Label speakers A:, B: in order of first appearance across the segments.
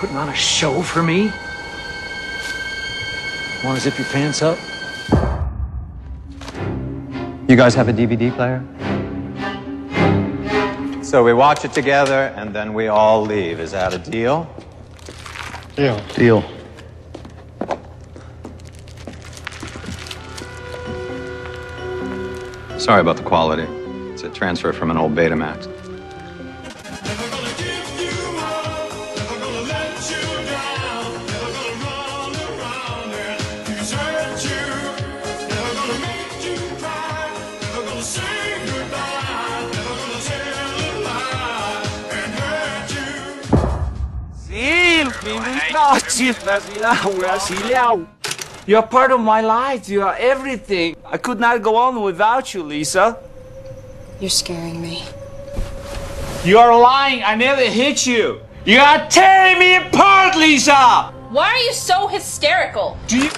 A: putting on a show for me? Want to zip your pants up?
B: You guys have a DVD player?
C: So we watch it together, and then we all leave. Is that a deal?
B: Deal.
C: Sorry about the quality. It's a transfer from an old Betamax.
D: You are part of my life. You are everything. I could not go on without you, Lisa.
E: You're scaring me.
D: You are lying. I never hit you. You are tearing me apart, Lisa.
F: Why are you so hysterical?
D: Do you...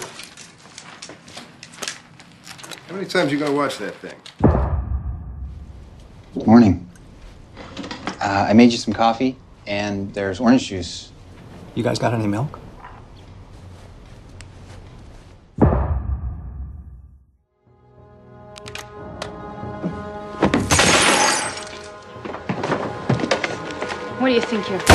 G: How many times you gonna watch that thing?
B: Morning. I made you some coffee, and there's orange juice. You guys got any milk?
F: What do you think you're...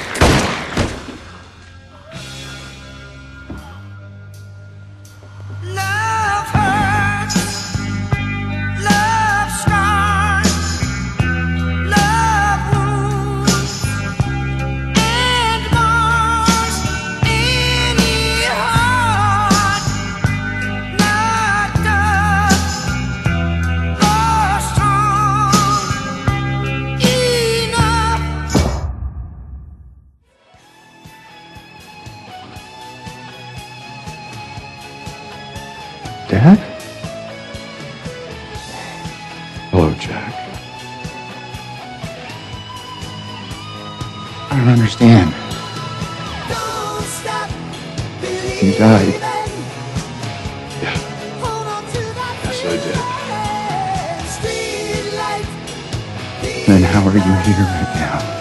H: Love hurts, love scars, love wounds, and mars any heart not tough or strong enough.
I: Dad? Hello, Jack. I don't understand.
H: Don't stop
I: You died.
H: Yeah. Hold on to that.
I: Yes, I did.
H: Street light.
I: Then how are you here right now?